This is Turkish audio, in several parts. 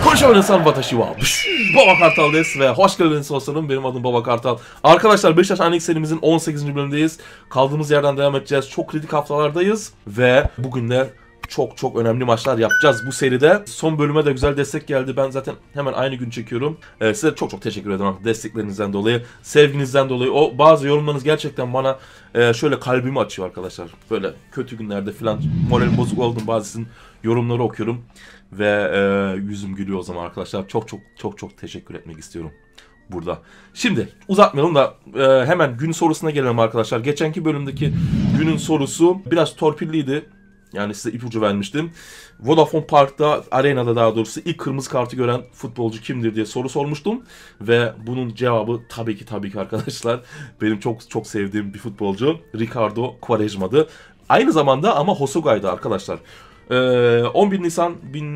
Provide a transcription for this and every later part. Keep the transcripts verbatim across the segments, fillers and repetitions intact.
Hoş geldiniz Watashi wa Baba Kartal desu ve hoş geldiniz dostlarım. Benim adım Baba Kartal. Arkadaşlar Beşiktaş Annex serimizin on sekizinci bölümündeyiz. Kaldığımız yerden devam edeceğiz. Çok kritik haftalardayız ve bugün de çok çok önemli maçlar yapacağız bu seride. Son bölüme de güzel destek geldi. Ben zaten hemen aynı gün çekiyorum. Ee, size çok çok teşekkür ederim desteklerinizden dolayı, sevginizden dolayı. O bazı yorumlarınız gerçekten bana e, şöyle kalbimi açıyor arkadaşlar. Böyle kötü günlerde falan moralim bozuk oldum, bazısının yorumları okuyorum ve e, yüzüm gülüyor o zaman arkadaşlar. Çok çok çok çok teşekkür etmek istiyorum burada. Şimdi uzatmayalım da e, hemen gün sorusuna gelelim arkadaşlar. Geçenki bölümdeki günün sorusu biraz torpilliydi. Yani size ipucu vermiştim. Vodafone Park'ta, arenada daha doğrusu ilk kırmızı kartı gören futbolcu kimdir diye soru sormuştum. Ve bunun cevabı tabii ki tabii ki arkadaşlar benim çok çok sevdiğim bir futbolcu Ricardo Quaresma'dı. Aynı zamanda ama Hosugay'dı arkadaşlar. Ee, on bir Nisan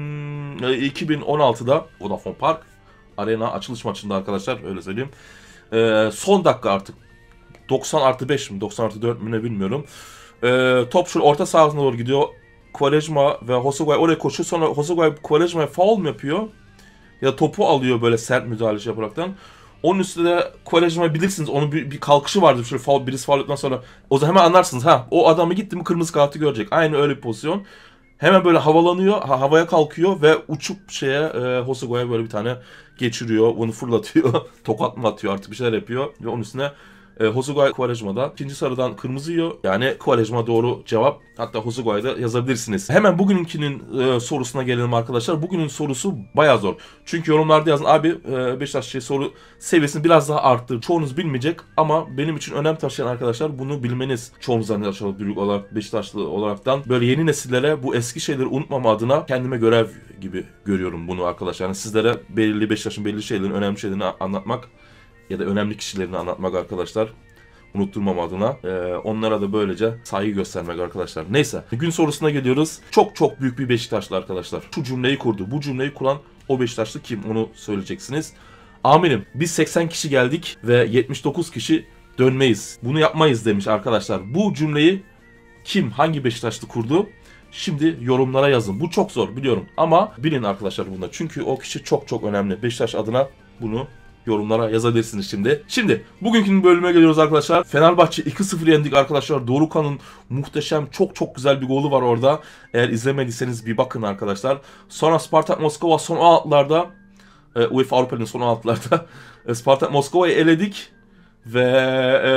iki bin on altıda Vodafone Park Arena açılış maçında arkadaşlar, öyle söyleyeyim. Ee, son dakika artık doksan artı beş mi doksan artı dört mü ne bilmiyorum. Ee, top şu orta sahasına doğru gidiyor. Quaresma ve Hosugay oraya koşuyor. Sonra Hosugay Quaresma'ya faul mu yapıyor? Ya topu alıyor böyle sert müdahale yaparaktan. Onun üstüne Quaresma bilirsiniz, onun bir, bir kalkışı vardır. Şöyle faul, birisi faul ettikten sonra o zaman hemen anlarsınız. Ha, o adamı gitti mi kırmızı kartı görecek. Aynı öyle bir pozisyon. Hemen böyle havalanıyor, ha, havaya kalkıyor ve uçup şeye e, Hosugay'a böyle bir tane geçiriyor. Onu fırlatıyor. Tokat mı atıyor artık, bir şeyler yapıyor. Ve onun üstüne E, Hosugay Quaresma'da ikinci sarıdan kırmızı yiyor. Yani Quaresma doğru cevap. Hatta Hosugay'da yazabilirsiniz. Hemen bugünkünün e, sorusuna gelelim arkadaşlar. Bugünün sorusu bayağı zor. Çünkü yorumlarda yazın abi e, Beşiktaş şey, soru seviyesini biraz daha arttır. Çoğunuz bilmeyecek ama benim için önem taşıyan arkadaşlar bunu bilmeniz. Çoğunuzdan yaşanan büyük olarak Beşiktaşlı olaraktan böyle yeni nesillere bu eski şeyleri unutmama adına kendime görev gibi görüyorum bunu arkadaşlar. Yani sizlere belirli Beşiktaş'ın belirli şeylerin, önemli şeylerini anlatmak ya da önemli kişilerini anlatmak arkadaşlar. Unutturmam adına. Ee, onlara da böylece saygı göstermek arkadaşlar. Neyse. Gün sorusuna geliyoruz. Çok çok büyük bir Beşiktaşlı arkadaşlar. Şu cümleyi kurdu. Bu cümleyi kuran o Beşiktaşlı kim? Onu söyleyeceksiniz. Amirim biz seksen kişi geldik ve yetmiş dokuz kişi dönmeyiz. Bunu yapmayız demiş arkadaşlar. Bu cümleyi kim, hangi Beşiktaşlı kurdu? Şimdi yorumlara yazın. Bu çok zor biliyorum ama bilin arkadaşlar bunda. Çünkü o kişi çok çok önemli. Beşiktaş adına bunu yorumlara yazabilirsiniz şimdi. Şimdi bugünkü bölüme geliyoruz arkadaşlar. Fenerbahçe iki sıfır yendik arkadaşlar. Dorukhan'ın muhteşem çok çok güzel bir golü var orada. Eğer izlemediyseniz bir bakın arkadaşlar. Sonra Spartak Moskova son on altılarda e, UEFA Avrupa Ligi'nin son on altılarda e, Spartak Moskova'yı eledik ve e,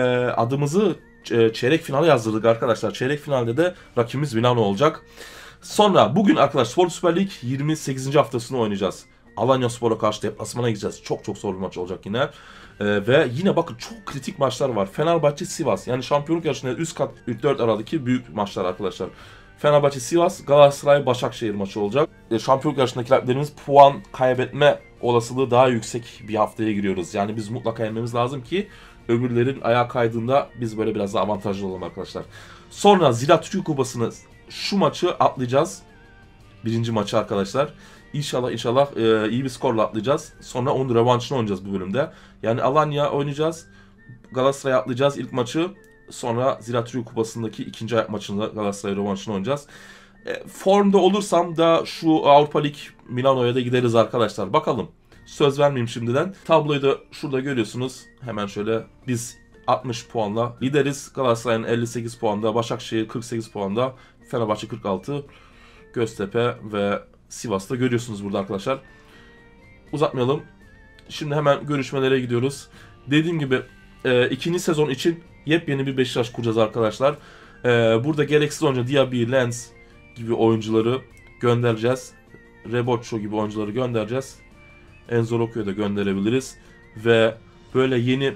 adımızı e, çeyrek finale yazdırdık arkadaşlar. Çeyrek finalde de rakibimiz Milano olacak. Sonra bugün arkadaşlar Spor Süper Lig yirmi sekizinci haftasını oynayacağız. Alanyaspor'a karşı deplasmana gideceğiz. Çok çok zor bir maç olacak yine. Ee, ve yine bakın çok kritik maçlar var. Fenerbahçe Sivas. Yani şampiyonluk yarışında üst kat ilk dört aradaki büyük maçlar arkadaşlar. Fenerbahçe Sivas, Galatasaray Başakşehir maçı olacak. Ee, şampiyonluk yarışındaki rakiplerimiz puan kaybetme olasılığı daha yüksek bir haftaya giriyoruz. Yani biz mutlaka yenmemiz lazım ki öbürlerin ayağa kaydığında biz böyle biraz daha avantajlı olalım arkadaşlar. Sonra Ziraat Türkiye Kupası'nı şu maçı atlayacağız. Birinci maçı arkadaşlar. İnşallah inşallah e, iyi bir skorla atlayacağız. Sonra onun revanşını oynayacağız bu bölümde. Yani Alanya oynayacağız. Galatasaray'a atlayacağız ilk maçı. Sonra Ziraat Türkiye Kupası'ndaki ikinci ayak maçında Galatasaray revanşını oynayacağız. E, formda olursam da şu Avrupa Lig Milano'ya da gideriz arkadaşlar. Bakalım. Söz vermeyeyim şimdiden. Tabloyu da şurada görüyorsunuz. Hemen şöyle biz altmış puanla lideriz. Galatasaray'ın elli sekiz puanda, Başakşehir kırk sekiz puanda, Fenerbahçe kırk altı, Göztepe ve Sivas'ta görüyorsunuz burada arkadaşlar. Uzatmayalım. Şimdi hemen görüşmelere gidiyoruz. Dediğim gibi e, ikinci sezon için yepyeni bir Beşiktaş kuracağız arkadaşlar. E, burada gereksiz oyuncu Diaby, Lens gibi oyuncuları göndereceğiz. Rebocco gibi oyuncuları göndereceğiz. Enzo Roccio'yu da gönderebiliriz. Ve böyle yeni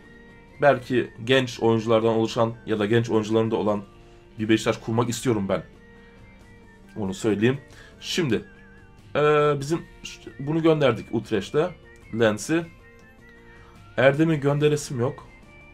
belki genç oyunculardan oluşan ya da genç oyuncuların da olan bir Beşiktaş kurmak istiyorum ben. Onu söyleyeyim. Şimdi e, bizim bunu gönderdik Utrecht'te. Lens'i. Erdem'in gönderesim yok.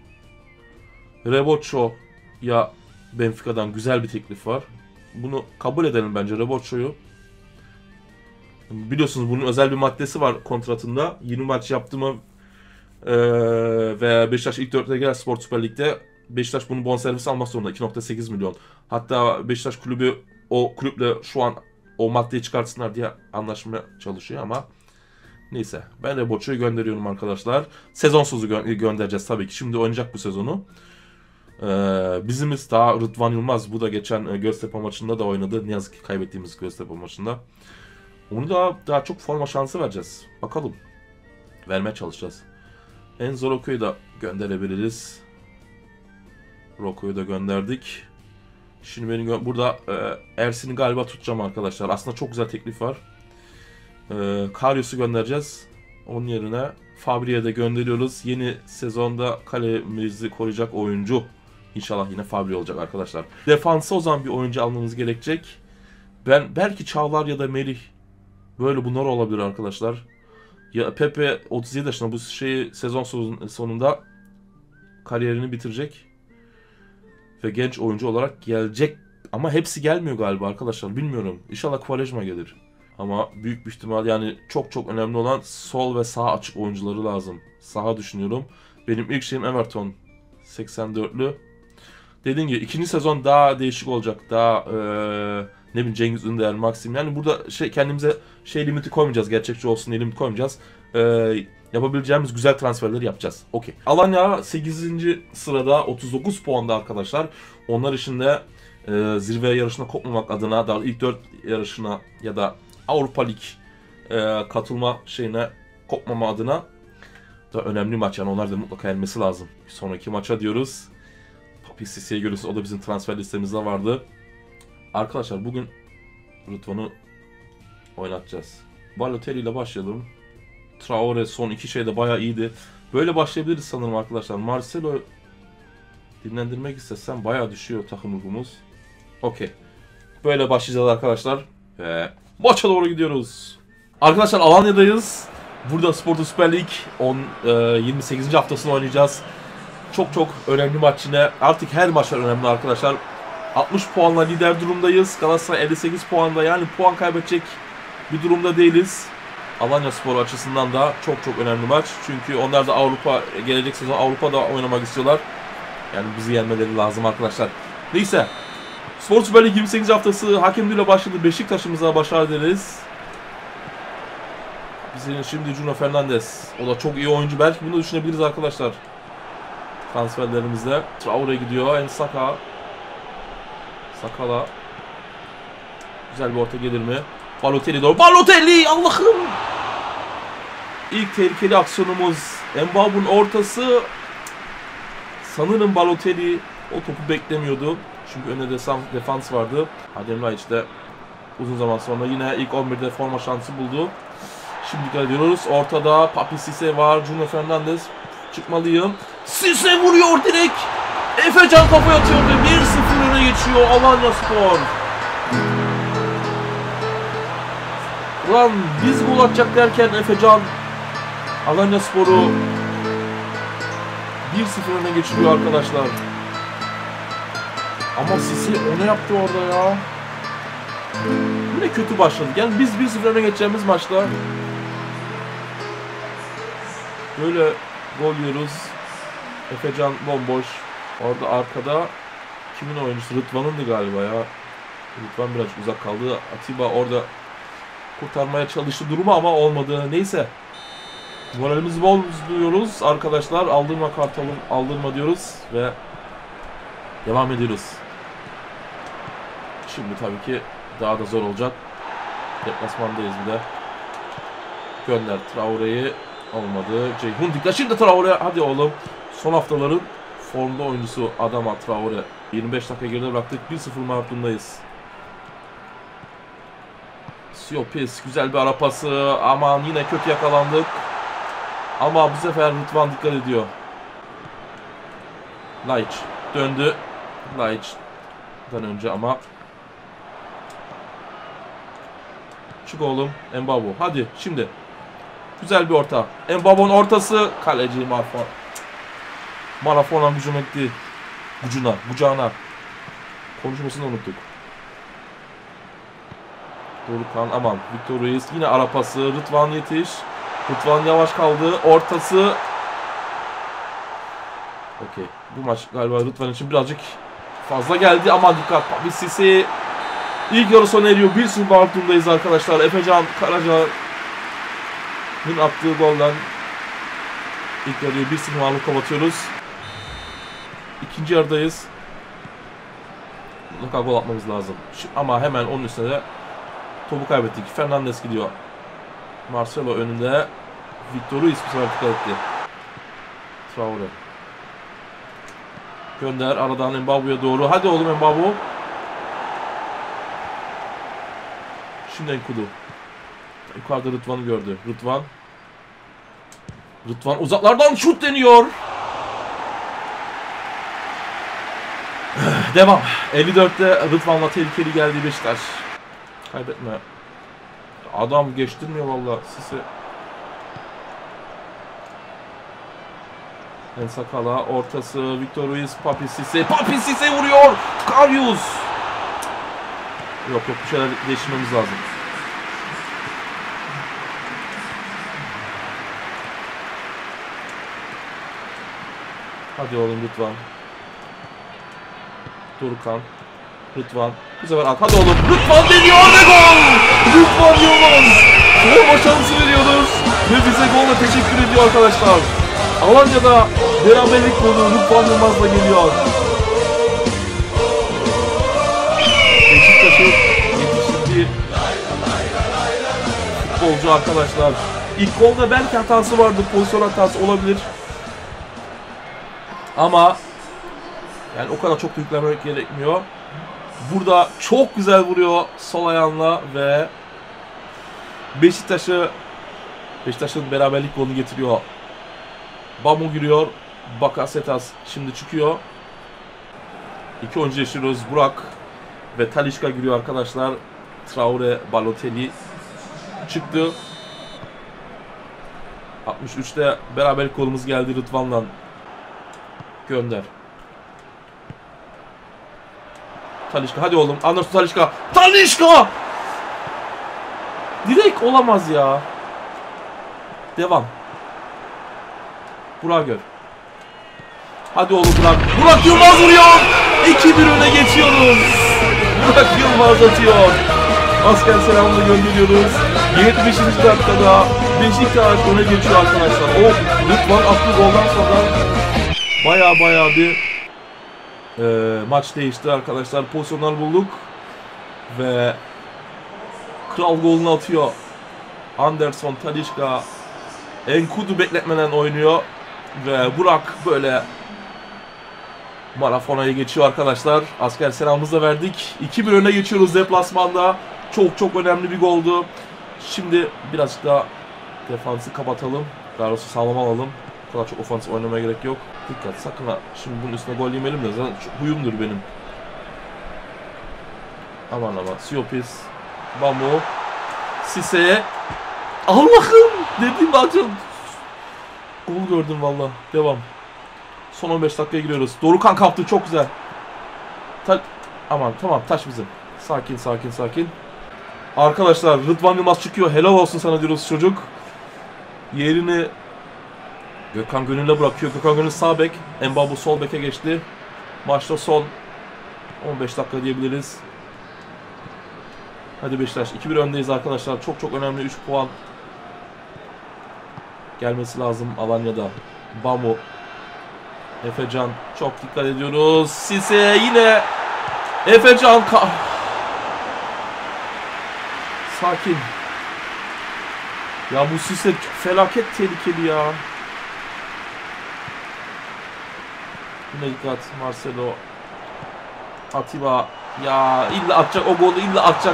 Rebocco'ya Benfica'dan güzel bir teklif var. Bunu kabul edelim bence Rebocco'yu. Biliyorsunuz bunun özel bir maddesi var kontratında. yirmi maç yaptı mı e, ve Beşiktaş ilk dörtte girer Spor Süper Lig'de Beşiktaş bunu bonservis almak zorunda. iki nokta sekiz milyon. Hatta Beşiktaş kulübü o kulüple şu an o maddeyi çıkartsınlar diye anlaşmaya çalışıyor ama neyse. Ben de Boço'yu gönderiyorum arkadaşlar. Sezonsuzu gö- göndereceğiz tabii ki. Şimdi oynayacak bu sezonu. Ee, bizimiz daha Rıdvan Yılmaz. Bu da geçen e, Göztepe maçında da oynadı. Ne yazık ki kaybettiğimiz Göztepe maçında. Onu da daha çok forma şansı vereceğiz. Bakalım. Vermeye çalışacağız. Enzo Roko'yu da gönderebiliriz. Roko'yu da gönderdik. Şimdi benim gö- burada e, Ersin'i galiba tutacağım arkadaşlar. Aslında çok güzel teklif var. E, Karius'u göndereceğiz. Onun yerine Fabri'ye de gönderiyoruz. Yeni sezonda kalemizi koruyacak oyuncu. İnşallah yine Fabri olacak arkadaşlar. Defansa o zaman bir oyuncu almamız gerekecek. Ben belki Çağlar ya da Melih. Böyle bunlar olabilir arkadaşlar. Ya Pepe otuz yedi yaşında bu şeyi sezon sonunda kariyerini bitirecek. Ve genç oyuncu olarak gelecek. Ama hepsi gelmiyor galiba arkadaşlar. Bilmiyorum. İnşallah Quaresma gelir. Ama büyük bir ihtimal yani çok çok önemli olan sol ve sağ açık oyuncuları lazım. Saha düşünüyorum. Benim ilk şeyim Everton. seksen dörtlü. Dediğim gibi ikinci sezon daha değişik olacak. Daha ee, ne bileyim Cengiz Ünder, Maxim. Yani burada şey kendimize şey limiti koymayacağız. Gerçekçi olsun diye limit koymayacağız. Eee yapabileceğimiz güzel transferleri yapacağız. Okey. Alanya sekizinci sırada otuz dokuz puanda arkadaşlar. Onlar için de e, zirve yarışına kopmamak adına, daha ilk dört yarışına ya da Avrupa Lig e, katılma şeyine kopmama adına da önemli maç. Yani onlar da mutlaka yenmesi lazım. Bir sonraki maça diyoruz. Papi Sisse'yi görüyorsunuz. O da bizim transfer listemizde vardı. Arkadaşlar bugün Rıdvan'ı oynatacağız. Balotelli ile başlayalım. Traore son iki şeyde bayağı iyiydi. Böyle başlayabiliriz sanırım arkadaşlar. Marcelo dinlendirmek istesem bayağı düşüyor takım ruhumuz. Okey. Böyle başlayacağız arkadaşlar. Ve maça doğru gidiyoruz. Arkadaşlar Alanya'dayız. Burada Sporting Süper Lig yirmi sekizinci haftasını oynayacağız. Çok çok önemli maç yine. Artık her maçlar önemli arkadaşlar. altmış puanla lider durumdayız. Galatasaray elli sekiz puanda, yani puan kaybedecek bir durumda değiliz. Alanyaspor açısından da çok çok önemli maç. Çünkü onlar da Avrupa, gelecek sezon Avrupa'da oynamak istiyorlar. Yani bizi yenmeleri lazım arkadaşlar. Neyse. Spor Süper Lig yirmi sekizinci haftası hakemliğiyle başladı. Beşiktaş'ımıza başarı dileriz. Bizim şimdi Bruno Fernandes. O da çok iyi oyuncu. Belki bunu düşünebiliriz arkadaşlar. Transferlerimizde. Traore gidiyor. Ensaka. Sakala. Güzel bir orta gelir mi? Balotelli doğru. Balotelli! Allah'ım! İlk tehlikeli aksiyonumuz. Mbabu'nun ortası. Sanırım Balotelli o topu beklemiyordu. Çünkü önünde defans vardı. Adem Laiç de uzun zaman sonra yine ilk on birde forma şansı buldu. Şimdi dikkat ediyoruz. Ortada Papi Sisse var. Bruno Fernandes. Çıkmalıyım. Sisse vuruyor direkt. Efecan kafa atıyordu. bir sıfır öne geçiyor Alanyaspor. Ulan biz gol atacak derken Efecan Alanyaspor'u bir sıfır öne geçiriyor arkadaşlar. Ama Sisse o ne yaptı orada ya? Yine kötü başladık. Yani biz bir sıfır öne geçeceğimiz maçta böyle gol yiyoruz. Efecan bomboş. Orada arkada kimin oyuncusu? Rıdvan'ındı galiba ya. Rıdvan biraz uzak kaldı. Atiba orada kurtarmaya çalıştı durumu ama olmadı. Neyse. Moralimizi bozuyoruz arkadaşlar. Aldırma Kartal'ım, aldırma diyoruz ve devam ediyoruz. Şimdi tabii ki daha da zor olacak. Deplasmandayız bir de. Gönder Traore'yi. Olmadı. Ceyhun dikkat. Şimdi Traore. Hadi oğlum. Son haftaların formda oyuncusu Adama Traore. yirmi beş dakika geride bıraktık. bir sıfır mağlubundayız. Siopis. Güzel bir ara pası. Aman yine kötü yakalandık. Ama bu sefer Rıdvan dikkat ediyor. Laiç. Döndü. Laiç'den önce ama. Çık oğlum. Mbabu. Hadi şimdi. Güzel bir orta. Mbabu'nun ortası. Kaleci Marfon. Marfon'un gücüne gitti. Gücüne. Kucağına. Konuşmasını unuttuk. Dorukhan aman. Victor Reis. Yine ara pası. Rıdvan yetiş. Rıdvan yavaş kaldı. Ortası. Okey. Bu maç galiba Rıdvan için birazcık fazla geldi. Aman dikkat. Bir Sisi. İlk yarı sona eriyor. bir sıfır mağlubundayız arkadaşlar. Efecan Karaca'nın attığı golden ilk yarıyı bir sıfır mağlup kapatıyoruz. İkinci yarıdayız. Mutlaka gol atmamız lazım. Ama hemen onun üstüne de topu kaybettik. Fernandes gidiyor. Marcelo önünde. Victor Ruiz bu sefer dikkat etti. Traore. Gönder aradan Mbabu'ya doğru. Hadi oğlum Mbabu. Şimdi Enkudu. Yukarıda Rıdvan'ı gördü. Rıdvan. Rıdvan uzaklardan şut deniyor. Devam. elli dörtte Rıdvan'la tehlikeli geldi Beşiktaş. Kaybetme. Adam geçtirmiyor valla. Sisi. Ensakala ortası. Victor Ruiz. Papi Sisse. Papi Sisse vuruyor. Karius. Yok yok bir şeyler değiştirmemiz lazım. Hadi oğlum Rıdvan. Dorukhan. Rıdvan. Bu sefer at. Hadi oğlum. Rıdvan deniyor ve gol! Rıdvan Yılmaz. Forma şansı veriyoruz. Ve bize golle teşekkür ediyor arkadaşlar. Alanya'da beraberlik golü Rıdvan Yılmaz'la geliyor. Beşiktaş'ın yetiştirdiği futbolcu arkadaşlar. İlk golda belki hatası vardı. Pozisyon hatası olabilir. Ama yani o kadar çok da yüklenmek gerekmiyor. Burada çok güzel vuruyor sol ayağınla ve Beşiktaş'ı Beşiktaş'ın beraberlik golünü getiriyor. Bamu giriyor. Bakasetas şimdi çıkıyor. İki oyuncu yaşıyoruz. Burak ve Talisca giriyor arkadaşlar. Traore, Balotelli çıktı. altmış üçte beraberlik golümüz geldi Rıdvan'dan. Gönder. Talisca hadi oğlum. Anderson Talisca. Talisca! Direkt olamaz ya. Devam. Burak gör. Hadi oğlum Burak. Burak Yılmaz vuruyor. iki bir öne geçiyoruz. Burak Yılmaz atıyor. Asker selamını gönderiyoruz. yetmişinci dakikada Beşiktaş öne geçiyor arkadaşlar. O Rıdvan attığı goldan sonra baya baya bir e, maç değişti arkadaşlar. Pozisyonlar bulduk. Ve kral golünü atıyor. Anderson Talisca Enkudu bekletmeden oynuyor. Ve Burak böyle Marafona'ya geçiyor arkadaşlar. Asker selamımızı da verdik. iki bir öne geçiyoruz deplasmanda. Çok çok önemli bir goldu. Şimdi birazcık daha defansı kapatalım. Garos'u sağlam alalım. O kadar çok ofans oynamaya gerek yok. Dikkat sakın ha. Şimdi bunun üstüne gol yemeyelim de zaten huyumdur benim. Aman aman. Siopis. Bamu. Sisse. Allah'ım! Dediğim açın. Gol gördüm valla. Devam. Son on beş dakikaya giriyoruz. Dorukhan kaptı çok güzel. Ta Aman tamam taş bizim. Sakin sakin sakin. Arkadaşlar Rıdvan Yılmaz çıkıyor. Helal olsun sana diyoruz çocuk. Yerini Gökhan Gönül'e bırakıyor. Gökhan Gönül sağ bek. Mbabu sol beke geçti. Maçta son on beş dakika diyebiliriz. Hadi Beşiktaş. iki bir öndeyiz arkadaşlar. Çok çok önemli üç puan gelmesi lazım Alanya'da. Bamu. Efecan. Çok dikkat ediyoruz. Sisse yine. Efecan. Sakin. Ya bu Sisse felaket tehlikeli ya. Yine dikkat. Marcelo. Atiba. Ya illa atacak o golü illa atacak.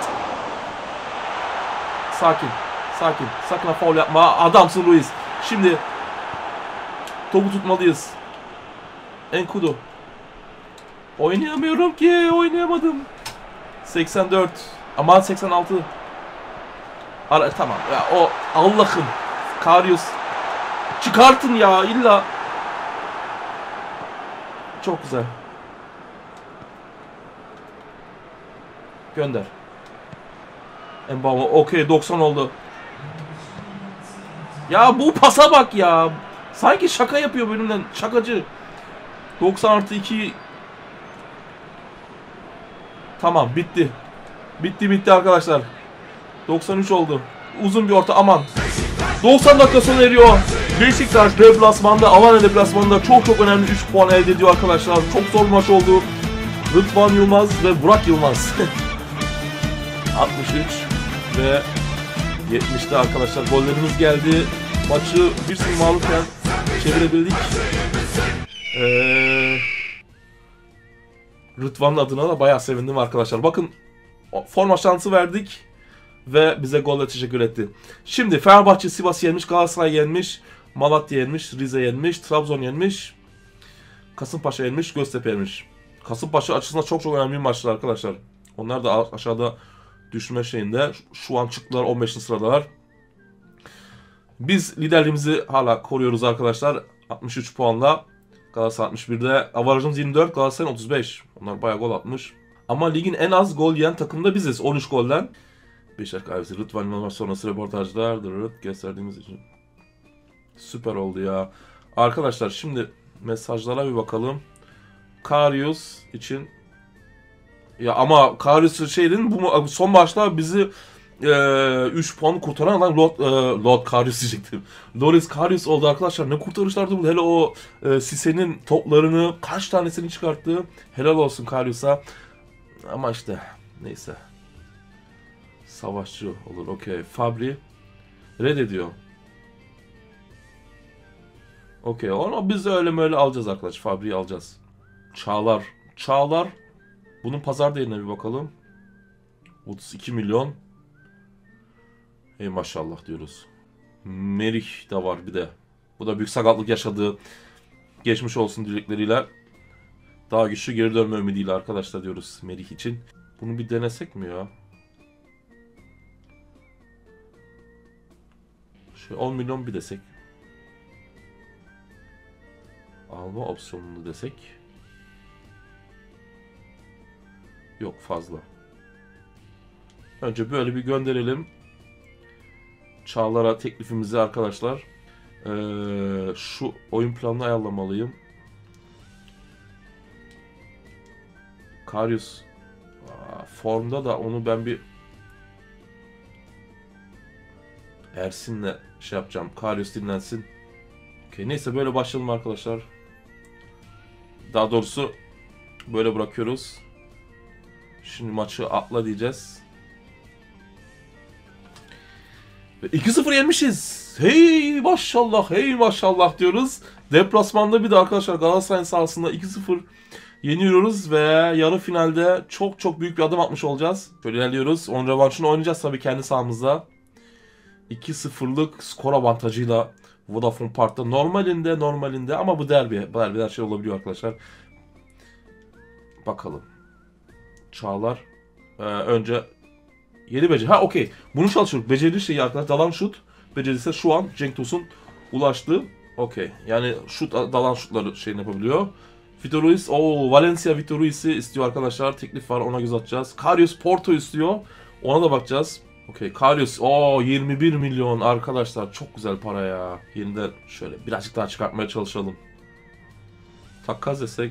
Sakin. Sakin. Sakın faul yapma. Adamsın Ruiz. Şimdi topu tutmalıyız. Enkudu. Oynayamıyorum ki. Oynayamadım. seksen dört. Aman seksen altı. Ara, tamam. Ya o Allah'ım. Karius. Çıkartın ya illa. Çok güzel. Gönder. Mbabu. Okey doksan oldu. Ya bu pasa bak ya. Sanki şaka yapıyor benimle. Şakacı. doksan artı iki. Tamam bitti. Bitti bitti arkadaşlar. doksan üç oldu. Uzun bir orta, aman. doksan dakika sona eriyor. Beşiktaş deplasmanda, Alanya deplasmanında çok çok önemli üç puan elde ediyor arkadaşlar. Çok zor maç oldu. Rıdvan Yılmaz ve Burak Yılmaz. altmış üç ve yetmişte arkadaşlar gollerimiz geldi. Maçı bir sıfır mağlupken çevirebildik. Ee, Rıdvan'ın adına da bayağı sevindim arkadaşlar. Bakın, forma şansı verdik ve bize golle teşekkür etti. Şimdi Fenerbahçe Sivas yenmiş, Galatasaray yenmiş, Malatya yenmiş, Rize yenmiş, Trabzon yenmiş, Kasımpaşa yenmiş, Göztepe yenmiş. Kasımpaşa açısından çok çok önemli bir maçtır arkadaşlar. Onlar da aşağıda düşme şeyinde. Şu an çıktılar, on beşinci sıradalar. Biz liderliğimizi hala koruyoruz arkadaşlar. altmış üç puanla. Galatasaray altmış birde. Avarajımız yirmi dört, Galatasaray otuz beş. Onlar bayağı gol atmış. Ama ligin en az gol yiyen takımı da biziz. on üç golden. Beşiktaş kahvesi, Rıdvan Yılmaz sonrası röportajlar gösterdiğimiz için. Süper oldu ya. Arkadaşlar şimdi mesajlara bir bakalım. Karius için. Ya ama Karius şeyin bu son maçta bizi üç e, puan kurtaran adam Lord, e, Lord Karius diyecektim. Loris Karius oldu arkadaşlar. Ne kurtarışlardı bu. Hele o e, Sise'nin toplarını kaç tanesini çıkarttı. Helal olsun Karius'a. Ama işte neyse. Savaşçı olur. Okey. Fabri reddediyor. Okey. Onu biz de öyle böyle alacağız arkadaş. Fabri'yi alacağız. Çağlar. Çağlar. Bunun pazar değerine bir bakalım. otuz iki milyon. Ey maşallah diyoruz. Merih de var bir de. Bu da büyük sakatlık yaşadığı. Geçmiş olsun dilekleriyle. Daha güçlü geri dönme ümidiyle arkadaşlar diyoruz Merih için. Bunu bir denesek mi ya? Şöyle on milyon bir desek. Alma opsiyonunu desek. Yok, fazla. Önce böyle bir gönderelim. Çağlar'a teklifimizi arkadaşlar. Ee, şu oyun planını ayarlamalıyım. Karius Aa, formda da onu ben bir Ersin'le şey yapacağım. Karius dinlensin. Okay, neyse böyle başlayalım arkadaşlar. Daha doğrusu böyle bırakıyoruz. Şimdi maçı atla diyeceğiz. iki sıfır yenmişiz. Hey maşallah, hey maşallah diyoruz. Deplasmanda bir de arkadaşlar Galatasaray'ın sahasında iki sıfır yeniyoruz ve yarı finalde çok çok büyük bir adım atmış olacağız. Şöyle ilerliyoruz. Onun revanşını oynayacağız tabii kendi sahamızda. iki sıfırlık skor avantajıyla Vodafone Park'ta normalinde normalinde ama bu derbi. Bu derbi her şey olabiliyor arkadaşlar. Bakalım. Çağlar. Ee, önce yedi beceri. Ha okey. Bunu çalışıyoruz. Becerili şeyi arkadaşlar. Dalan şut. Becerisi şu an Cenk Tosun ulaştı. Okey. Yani şut, dalan şutları şeyini yapabiliyor. Vitor Ruiz. Oo, Valencia Vitor Ruiz'i istiyor arkadaşlar. Teklif var, ona göz atacağız. Karius Porto istiyor. Ona da bakacağız. Okey. Karius. Oo, yirmi bir milyon arkadaşlar. Çok güzel para ya. Yeniden şöyle birazcık daha çıkartmaya çalışalım. Takas desek.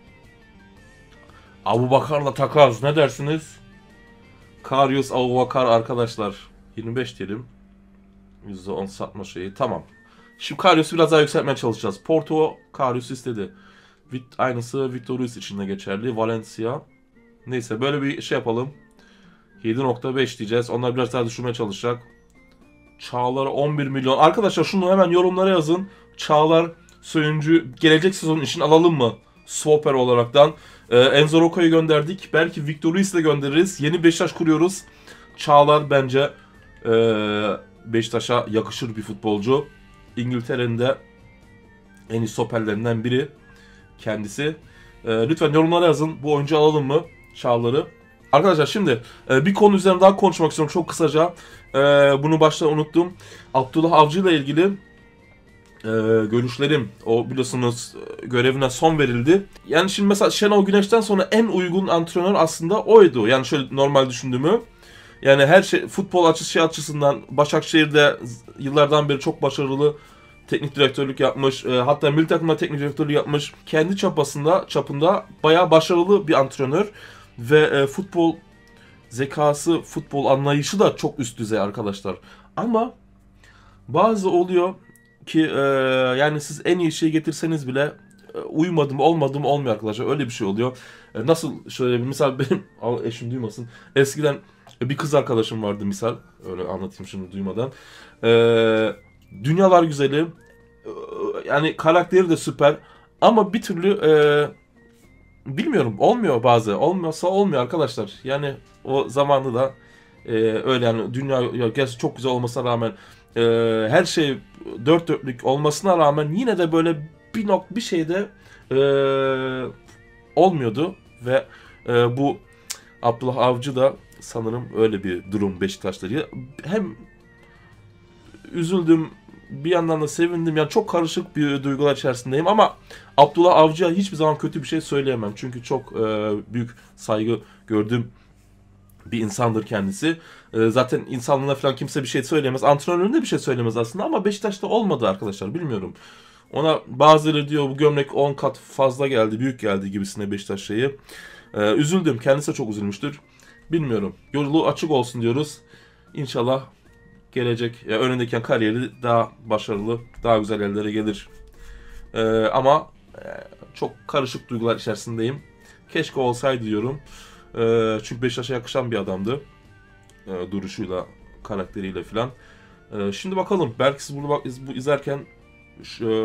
Abubakar'la takas. Ne dersiniz? Karius Abubakar arkadaşlar. yirmi beş diyelim. yüzde on satma şeyi. Tamam. Şimdi Karius'u biraz daha yükseltmeye çalışacağız. Porto Karius istedi. Aynısı Victor Ruiz için de geçerli. Valencia. Neyse böyle bir şey yapalım. yedi nokta beş diyeceğiz. Onlar biraz daha düşürmeye çalışacak. Çağlar on bir milyon. Arkadaşlar şunu hemen yorumlara yazın. Çağlar Söyüncü gelecek sezon için alalım mı? Swapper olaraktan. Ee, Enzo Rocca'yı gönderdik. Belki Victor Ruiz'i de göndeririz. Yeni Beşiktaş kuruyoruz. Çağlar bence e, Beşiktaş'a yakışır bir futbolcu. İngiltere'nin de en iyi stoperlerinden biri kendisi. E, lütfen yorumlara yazın. Bu oyuncu alalım mı? Çağlar'ı. Arkadaşlar şimdi e, bir konu üzerine daha konuşmak istiyorum çok kısaca. E, bunu başta unuttum. Abdullah Avcı ile ilgili e, görüşlerim. O biliyorsunuz görevine son verildi. Yani şimdi mesela Şenol Güneş'ten sonra en uygun antrenör aslında oydu. Yani şöyle normal düşündüğümü. Yani her şey futbol açısı şey açısından Başakşehir'de yıllardan beri çok başarılı teknik direktörlük yapmış. E, hatta milli takımda teknik direktörlük yapmış. Kendi çapasında çapında bayağı başarılı bir antrenör. Ve e, futbol zekası, futbol anlayışı da çok üst düzey arkadaşlar. Ama bazı oluyor ki e, yani siz en iyi şeyi getirseniz bile e, uymadı mı olmadı mı olmuyor arkadaşlar. Öyle bir şey oluyor. E, nasıl şöyle bir misal benim eşim duymasın. Eskiden bir kız arkadaşım vardı misal. Öyle anlatayım şimdi duymadan. E, dünyalar güzeli. E, yani karakteri de süper. Ama bir türlü e, bilmiyorum olmuyor bazı. Olmuyorsa olmuyor arkadaşlar. Yani o zamanı da e, öyle yani dünya gerçi çok güzel olmasına rağmen e, her şey dört dörtlük olmasına rağmen yine de böyle bir nok bir şeyde e, olmuyordu ve e, bu Abdullah Avcı da sanırım öyle bir durum Beşiktaş'ta. Hem üzüldüm bir yandan da sevindim. Yani çok karışık bir duygular içerisindeyim ama Abdullah Avcı'ya hiçbir zaman kötü bir şey söyleyemem. Çünkü çok e, büyük saygı gördüğüm bir insandır kendisi. E, zaten insanlığına falan kimse bir şey söyleyemez. Antrenörüne bir şey söylemez aslında ama Beşiktaş'ta olmadı arkadaşlar. Bilmiyorum. Ona bazıları diyor bu gömlek on kat fazla geldi, büyük geldi gibisine Beşiktaş şeyi. E, üzüldüm. Kendisi de çok üzülmüştür. Bilmiyorum. Yolu açık olsun diyoruz. İnşallah gelecek, ya önündeki kariyeri daha başarılı, daha güzel yerlere gelir. Ee, ama e, çok karışık duygular içerisindeyim. Keşke olsaydı diyorum. Ee, çünkü Beşiktaş'a yakışan bir adamdı. Ee, duruşuyla, karakteriyle filan. Ee, şimdi bakalım. Belki siz bunu bak, bu izlerken şu, e,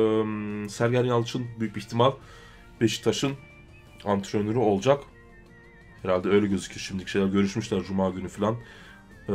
Sergen Yalçın büyük bir ihtimal Beşiktaş'ın antrenörü olacak. Herhalde öyle gözüküyor. Şimdiki şeyler görüşmüşler Cuma günü filan. Ee,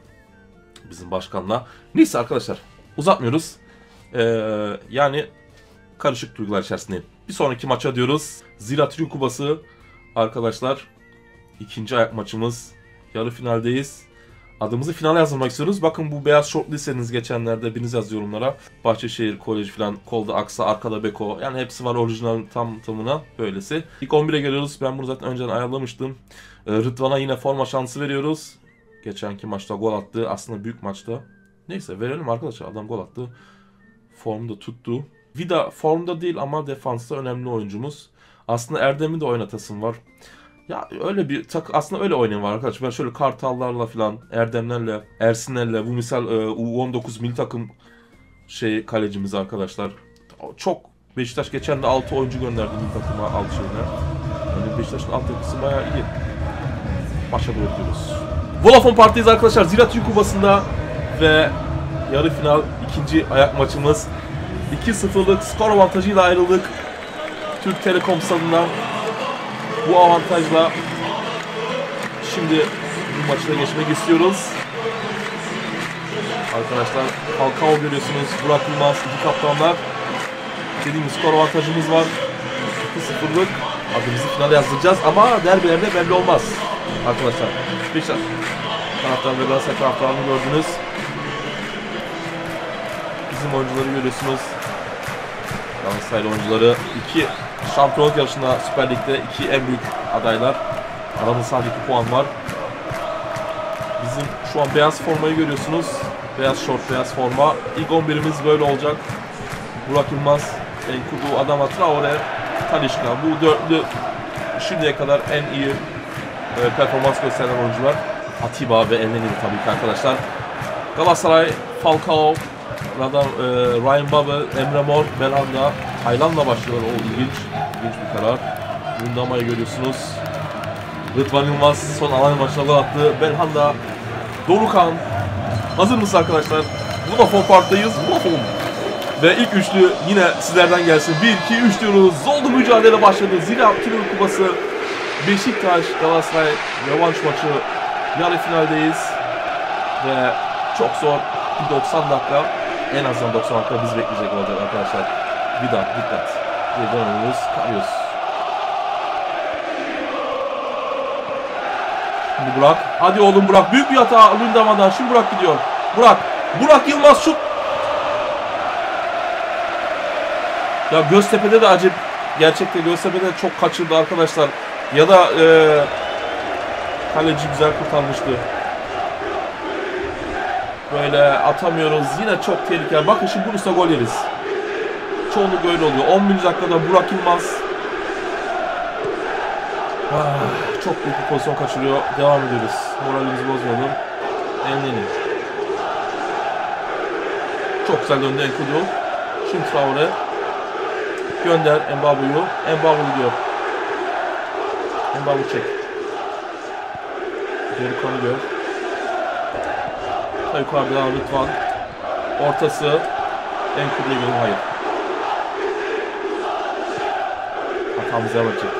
bizim başkanla. Neyse arkadaşlar uzatmıyoruz. Ee, yani karışık duygular içerisindeyim. Bir sonraki maça diyoruz. Ziraat Türkiye Kupası arkadaşlar. İkinci ayak maçımız. Yarı finaldeyiz. Adımızı finale yazmak istiyoruz. Bakın bu beyaz şortluyseniz geçenlerde biriniz yaz yorumlara. Bahçeşehir Koleji falan, kolda Aksa, arkada Beko. Yani hepsi var orijinal tam tamına böylesi. İlk on bire geliyoruz. Ben bunu zaten önceden ayarlamıştım. Ee, Rıdvan'a yine forma şansı veriyoruz. Geçenki maçta gol attı. Aslında büyük maçta. Neyse verelim arkadaşlar. Adam gol attı. Formda tuttu. Vida formda değil ama defansta önemli oyuncumuz. Aslında Erdem'i de oynatasım var. Ya öyle bir tak aslında öyle oynayan var arkadaşlar. Ben şöyle Kartallarla falan, Erdemlerle, Ersinlerle bu misal U on dokuz milli takım şey kalecimiz arkadaşlar. Çok Beşiktaş geçen de altı oyuncu gönderdi milli takıma alt şeyine. Yani Beşiktaş'ın altyapısı bayağı iyi. Başa doğru gidiyoruz. Vodafone Park'tayız arkadaşlar. Ziraat Türkiye Kupası'nda ve yarı final ikinci ayak maçımız. iki sıfırlık skor avantajıyla ayrıldık. Türk Telekom stadından bu avantajla şimdi bu maçta geçmek istiyoruz. Arkadaşlar Falcao görüyorsunuz. Burak Yılmaz, iki kaptanlar. Dediğimiz skor avantajımız var. iki sıfırlık adımızı finale yazdıracağız ama derbilerde belli olmaz. Arkadaşlar Beşiktaş taraftar ve Galatasaray taraftarını gördünüz. Bizim oyuncuları görüyorsunuz. Galatasaraylı oyuncuları iki şampiyonluk yarışında Süper Lig'de iki en büyük adaylar. Aramızda sadece iki puan var. Bizim şu an beyaz formayı görüyorsunuz. Beyaz şort, beyaz forma. İlk on birimiz böyle olacak. Burak Yılmaz, Enkudu, Adama Traore, Talisca. Bu dörtlü şimdiye kadar en iyi e, performans gösteren oyuncular. Atiba ve Elneny tabii ki arkadaşlar. Galatasaray, Falcao, Radam, e, Ryan Babel, Emre Mor, Belhanda, Taylan'la başlıyorlar. O ilginç, ilginç bir karar. Lundama'yı görüyorsunuz. Rıdvan Yılmaz son alan maçına gol attı. Belhanda, Dorukhan. Hazır mısınız arkadaşlar? Vodafone Park'tayız. Vodafone. Ve ilk üçlü yine sizlerden gelsin. bir iki üç diyoruz. Zoldu mücadele başladı. Ziraat Türkiye Kupası Beşiktaş Galatasaray revanş maçı. Yarı finaldeyiz. Ve çok zor bir doksan dakika. En azından doksan dakika biz bekleyecek olacak arkadaşlar. Bir daha dikkat. Geriden oynuyoruz. Karius. Şimdi Burak. Hadi oğlum Burak. Büyük bir hata Lundama'dan. Şimdi Burak gidiyor. Burak. Burak Yılmaz şut. Ya Göztepe'de de acayip. Gerçekten Göztepe'de çok kaçırdı arkadaşlar. Ya da e, kaleci güzel kurtarmıştı. Böyle atamıyoruz. Yine çok tehlikeli. Bakın şimdi bulursa gol yeriz. Çoğunluk öyle oluyor. on birinci dakikada Burak Yılmaz. Ah, çok büyük bir pozisyon kaçırıyor. Devam ediyoruz. Moralimizi bozmayalım. Elneni. Çok güzel döndü Enkudu. Şimdi Traore. Gönder Mbabu'yu. Mbabu gidiyor. Mbabu çek. Geri konu gör. Yukarıda Rıdvan. Ortası. Enkudu'ya gelin. Hayır. Hatamızı yapacak.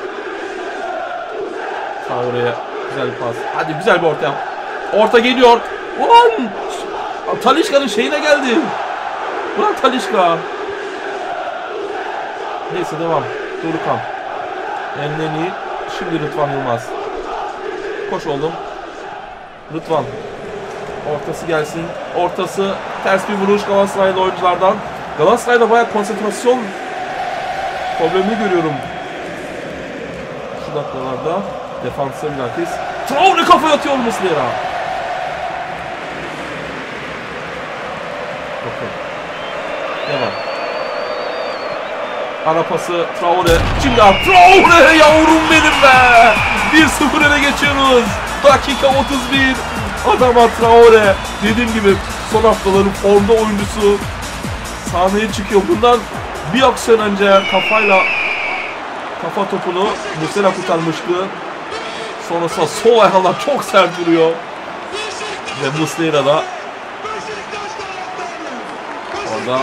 Traore'ye güzel bir pas. Hadi güzel bir orta. Orta geliyor. Ulan! Talisca'nın şeyine geldi. Ulan Talisca. Neyse devam. Dorukhan. Elneni. Şimdi Rıdvan Yılmaz. Koş oğlum. Rıdvan. Ortası gelsin. Ortası. Ters bir vuruş Galatasaraylı oyunculardan. Galatasaray'da bayağı konsantrasyon problemini görüyorum. Şu dakikalarda. Defansa bilakis. Traore kafaya atıyor Muslera. Bakın. Devam. Ara pası Traore. Şimdi Traore yavrum benim be. bir sıfır öne geçiyoruz. Dakika otuz bir. Adama Traore. Dediğim gibi son haftaların formda oyuncusu sahneye çıkıyor. Bundan bir aksiyon önce kafayla kafa topunu Muslera kurtarmıştı. Sonrasında sol ayağına çok sert vuruyor. Ve Muslera da orada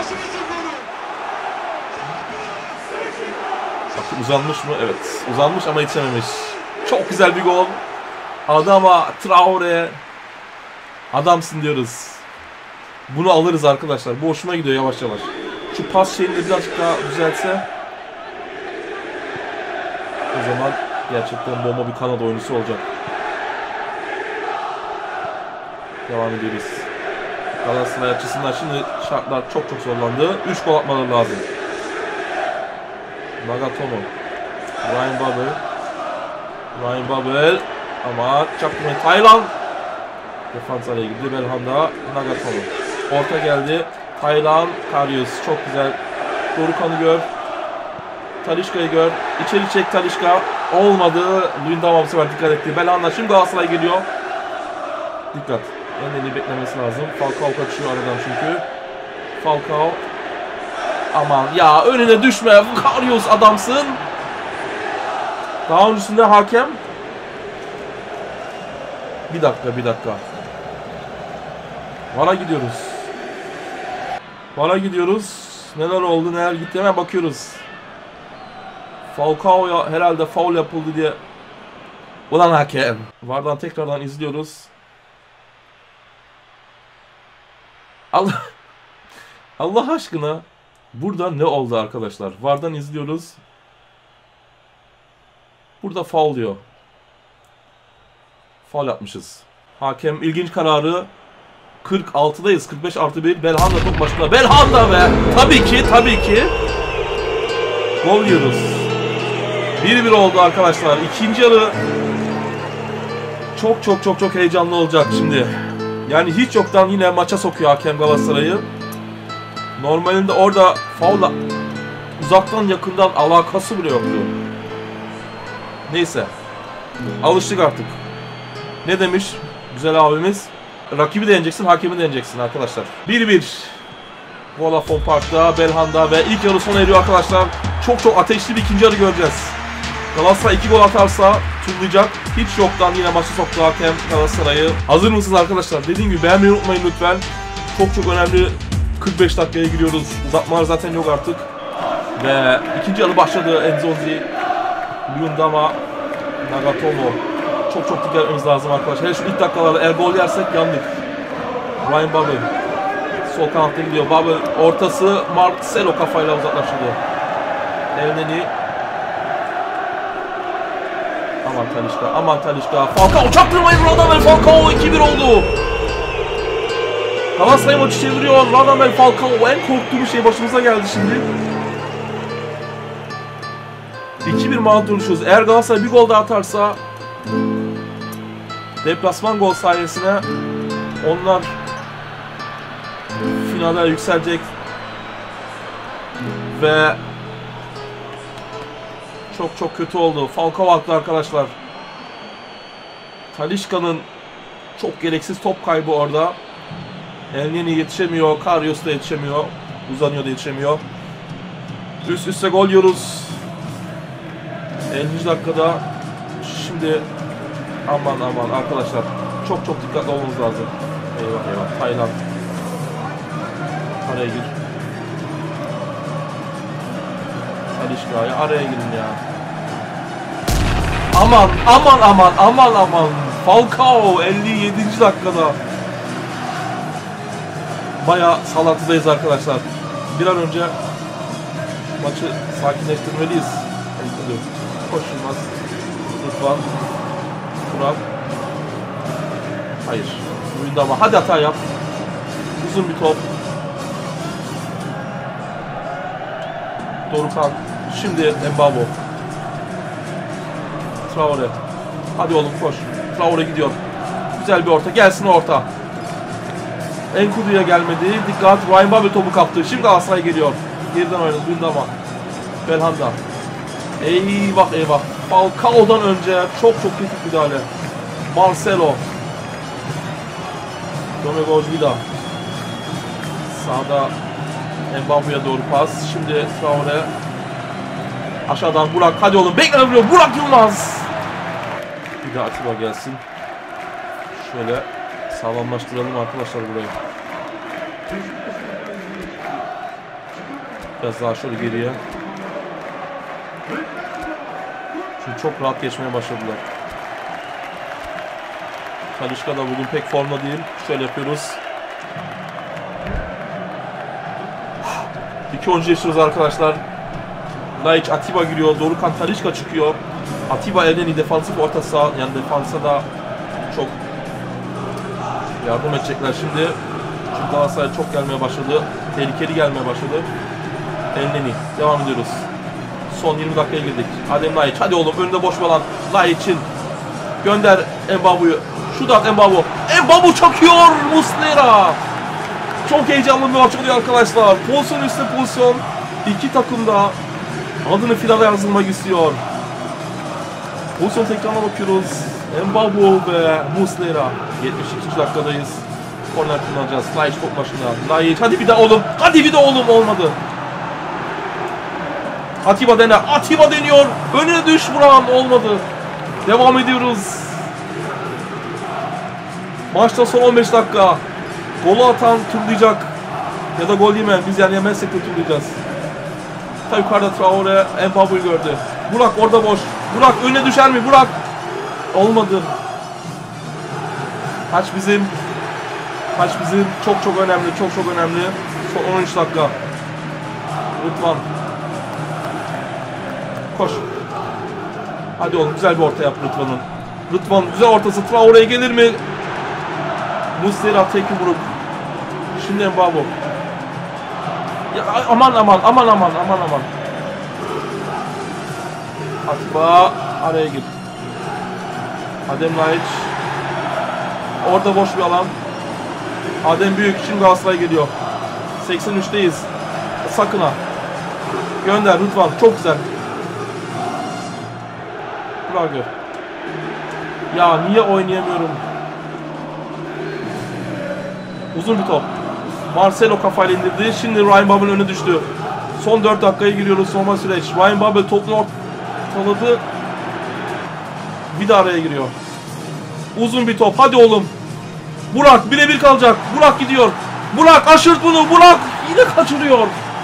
bakın uzanmış mı? Evet. Uzanmış ama yetişememiş. Çok güzel bir gol. Adama Traore. Adamsın diyoruz. Bunu alırız arkadaşlar. Bu hoşuma gidiyor yavaş yavaş. Şu pas şeyini de birazcık daha düzelse o zaman gerçekten bomba bir Kanada oyuncusu olacak. Devam ediyoruz. Galatasaray açısından şimdi şartlar çok çok zorlandı. üç gol atmaları lazım. Nagatomo. Ryan Babel. Ryan Babel. Ama çaktırmayın. Taylan. Defans araya gidiyor. Belhanda. Nagatomo. Orta geldi. Taylan. Karius. Çok güzel. Dorukhan'ı gör. Talisca'yı gör. İçeri çek Talisca. Olmadı. Luyendama bu sefer dikkat etti. Belhanda. Şimdi Galatasaray geliyor. Dikkat. Endeni beklemesi lazım. Falcao kaçıyor aradan çünkü. Falcao. Aman ya önüne düşme. Karius adamsın. Daha öncesinde hakem. Bir dakika bir dakika. Vara gidiyoruz. Vara gidiyoruz. Neler oldu neler gitti hemen bakıyoruz. Falcao'ya herhalde faul yapıldı diye. Ulan hakem. Vardan tekrardan izliyoruz. Allah Allah aşkına burada ne oldu arkadaşlar? Vardan izliyoruz. Burada faul diyor. Faul yapmışız. Hakem ilginç kararı. kırk altıdayız. kırk beş artı bir. Belhanda top başında. Belhanda be. Tabii ki tabii ki. Gol yiyoruz. bir bir oldu arkadaşlar. İkinci yarı çok çok çok çok heyecanlı olacak şimdi. Yani hiç yoktan yine maça sokuyor hakem Galatasaray'ı. Normalinde orada faulla uzaktan yakından alakası bile yoktu. Neyse. Alıştık artık. Ne demiş güzel abimiz? Rakibi de yeneceksin, hakemi de yeneceksin arkadaşlar. bir bir. Vodafone Park'ta, Belhanda ve ilk yarı sona eriyor arkadaşlar. Çok çok ateşli bir ikinci yarı göreceğiz. Galatasaray iki gol atarsa turlayacak. Hiç yoktan yine maçı soktu hakem Galatasaray'ı. Hazır mısınız arkadaşlar? Dediğim gibi beğenmeyi unutmayın lütfen. Çok çok önemli kırk beş dakikaya giriyoruz. Uzatmalar zaten yok artık. Ve ikinci yarı başladı. Nzonzi, Luyendama, Nagatomo. Çok çok dikkat etmemiz lazım arkadaşlar. Hele şu ilk dakikalarda eğer gol yersek yandık. Ryan Babel. Sol kanatta gidiyor. Babel ortası. Marcelo kafayla uzaklaştırdı. Elneni. Aman Talisca. Aman Talisca. Falcao çaktırmayın. Radamel Falcao iki bir oldu. Galatasaray maçı çeviriyor. Radamel Falcao. En korktuğum şey başımıza geldi şimdi. iki bir mağlup dönüşüyoruz. Eğer Galatasaray bir gol daha atarsa deplasman gol sayesinde onlar finale yükselecek ve çok çok kötü oldu. Falcao attı arkadaşlar. Talisca'nın çok gereksiz top kaybı orada. Elneny yetişemiyor. Karius da yetişemiyor. Uzanıyor da yetişemiyor. Üst üste gol yiyoruz. ellinci dakikada. Şimdi aman aman arkadaşlar. Çok çok dikkatli olmamız lazım. Eyvah eyvah. Tayland. Araya gir. Talisca'ya araya girin ya. Aman aman aman aman aman. Falcao elli yedinci dakikada. Bayağı sallantıdayız arkadaşlar. Bir an önce maçı sakinleştirmeliyiz. Koşulmaz. Lütfen. Burak. Hayır. Oyunda ama hadi hata yap. Uzun bir top. Dorukhan. Şimdi Mbabo. Traore. Hadi oğlum koş. Traore gidiyor. Güzel bir orta. Gelsin orta. Enkudu'ya gelmedi. Dikkat. Ryan Babel topu kaptı. Şimdi Galatasaray geliyor. Geriden oynadı. Lundama. Belhanda. Eyvah eyvah. Falcao'dan önce çok çok kritik müdahale. Marcelo. Domingos Vida. Sağda Mbappe'ye doğru pas. Şimdi Traore. Aşağıdan Burak. Hadi oğlum. Beklenebiliyor. Burak Yılmaz. Bir daha Atiba gelsin. Şöyle sağlamlaştıralım arkadaşlar burayı. Biraz daha şöyle geriye. Şimdi çok rahat geçmeye başladılar. Talisca da bugün pek formda değil. Şöyle yapıyoruz. İki oyuncu yaşıyoruz arkadaşlar. Laiç Atiba giriyor. Dorukhan Talisca çıkıyor. Atiba Elneny defansif orta saha. Yani defansa da çok yardım edecekler şimdi. Çünkü Galatasaray çok gelmeye başladı. Tehlikeli gelmeye başladı. Elneny. Devam ediyoruz. Son yirmi dakikaya girdik. Adem Laiç. Hadi oğlum önünde boş bir alan. Laiç'in. Gönder Mbabu'yu. Şu da at Mbabu. Mbabu çakıyor. Muslera. Çok heyecanlı bir maç oluyor arkadaşlar. Pozisyon üstü pozisyon. İki takım da adını finale yazılmak istiyor. Pozisyon tekrarına bakıyoruz. Mbabu ve Muslera. yetmiş ikinci dakikadayız. Korner kullanacağız. Laiç top başında. Laiç hadi bir daha oğlum. Hadi bir daha oğlum. Olmadı. Atiba dene. Atiba deniyor. Önüne düş Burak'ın. Olmadı. Devam ediyoruz. Maçta son on beş dakika. Golü atan turlayacak. Ya da gol yemeyen. Biz yani yemezsek de turlayacağız. Ta yukarıda Traore Mbabu'yu gördü. Burak orada boş. Burak önüne düşer mi? Burak. Olmadı. Kaç bizim. Kaç bizim. Çok çok önemli. Çok çok önemli. Son on üç dakika. Rıdvan. Koş. Hadi oğlum güzel bir orta yap Rıdvan'ın. Rıdvan güzel ortası. Traore'ye gelir mi? Muslera teki vurup. Şimdi Mbabu. Ya aman aman aman aman aman aman. Atiba araya gir. Adem Laiç. Orada boş bir alan. Adem büyük. Şimdi Galatasaray geliyor. seksen üçteyiz. Sakın'a. Gönder Rıdvan. Çok güzel. Bravo. Ya niye oynayamıyorum? Uzun bir top. Marcelo kafayla indirdi. Şimdi Ryan Babel önüne düştü. Son dört dakikaya giriyoruz. Son süreç. Ryan Babel topunu ortaladı. Bir de araya giriyor. Uzun bir top. Hadi oğlum. Burak birebir kalacak. Burak gidiyor. Burak aşırt bunu. Burak yine kaçırıyor.